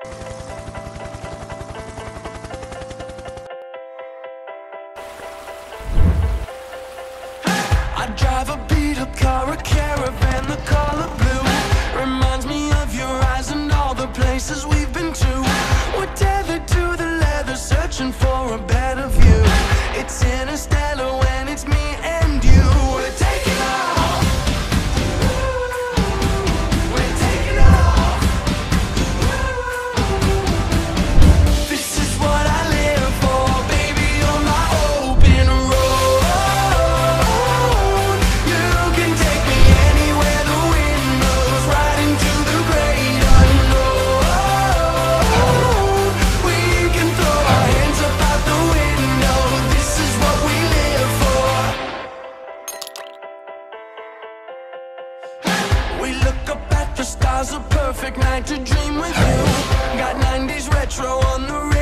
I drive a beat-up car, a caravan, the color blue. Reminds me of your eyes and all the places we've been to. We're tethered to the leather, searching for a better view. It's interstellar when it's me and you. We're taking off. We're taking off. This is what I live for, baby, on my open road. You can take me anywhere the wind blows, right into the great unknown. We can throw our hands up out the window. This is what we live for. We look up at the stars, a perfect night to dream with you. Got 90s retro on the